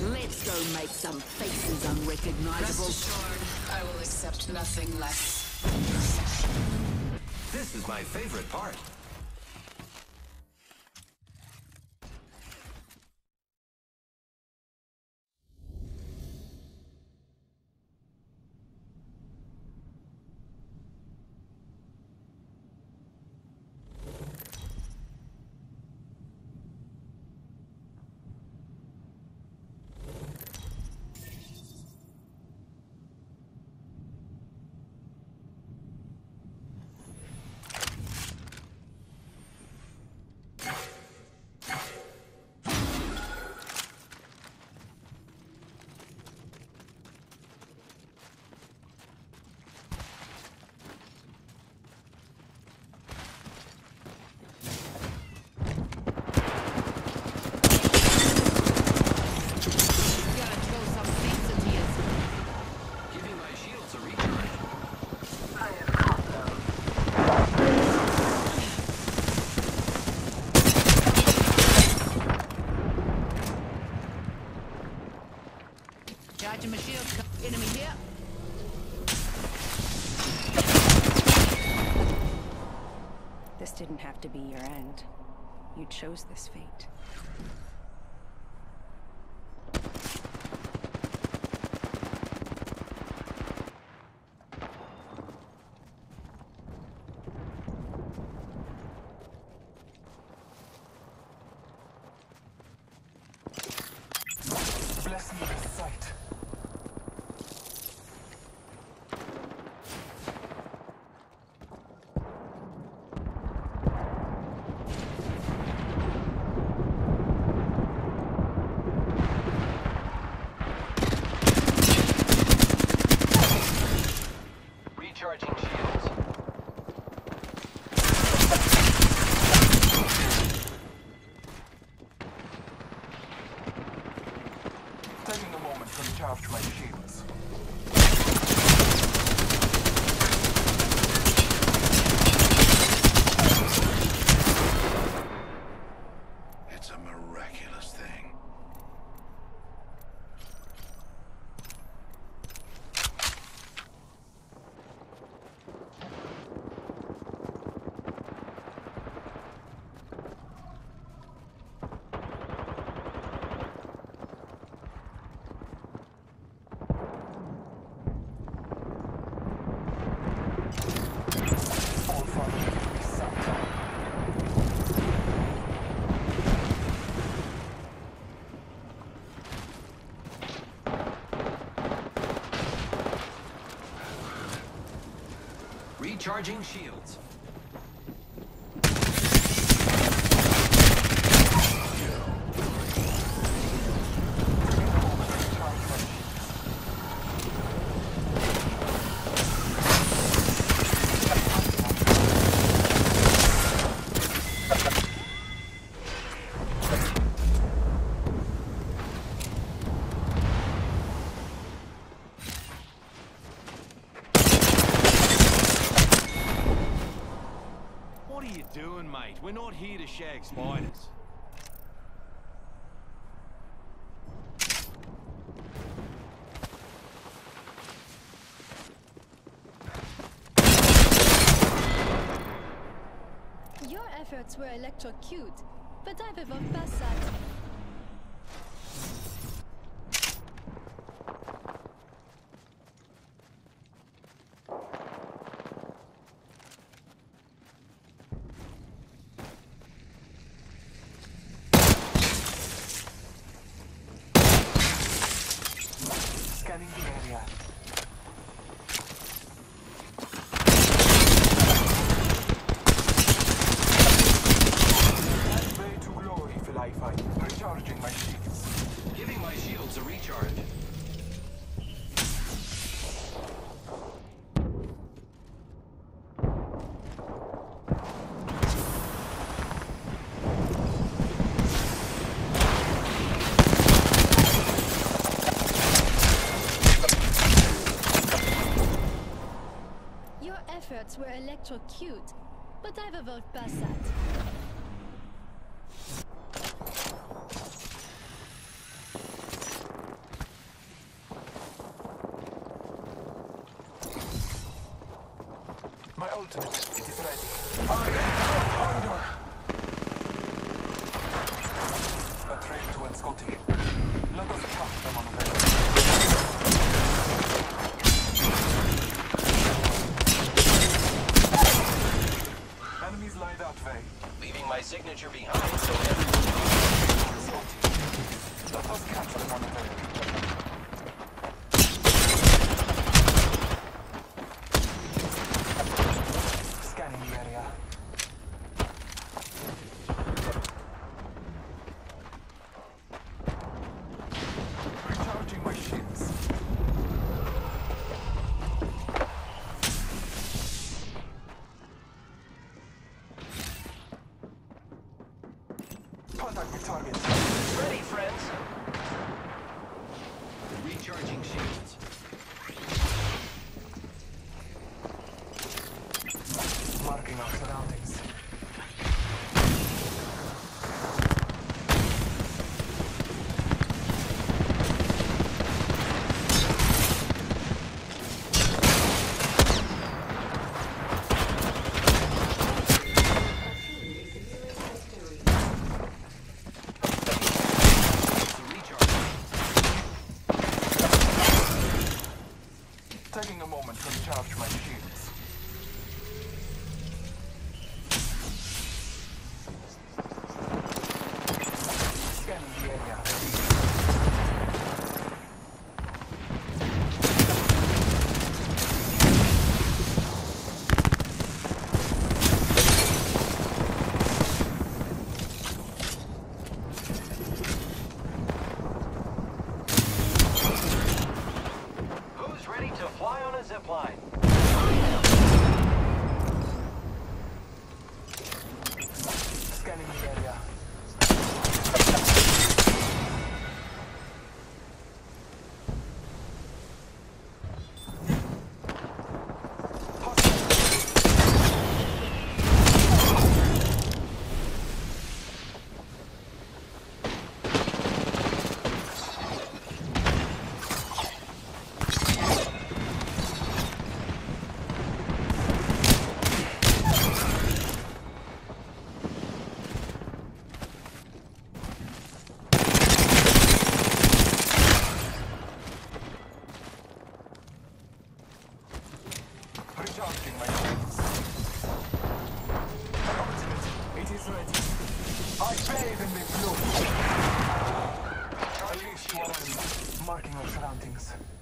Let's go make some faces unrecognizable. Rest assured, I will accept nothing less. This is my favorite part. Charging my shield. Enemy here. This didn't have to be your end. You chose this fate. Bless me with sight. Recharging shields. Taking a moment to recharge my shields. It's a miraculous thing. All fire is sometime. Recharging shields. What are you doing, mate? We're not here to shag spiders. Your efforts were electro-cute, but I've evolved past that. Scanning the area. Way to glory, Philippi. Recharging my shields. Giving my shields a recharge. Your efforts were electro-cute, but I've evolved past that. ultimate. It is ready. Corridor. A trail to Scotty. Let us catch them on the way. Enemies lie that way. Leaving my signature behind so everyone Scotty. Let us catch them on the way. Scanning the area. Recharging my shields. Contact with target. ready, friends. Recharging shields. Marking our surroundings. Taking a moment to recharge my shields. Scanning the area. Who's ready to fly on a zipline? Scanning the area. Recharging my shields. Ultimate, it is ready. I bathe in the blue. At least one, marking our surroundings.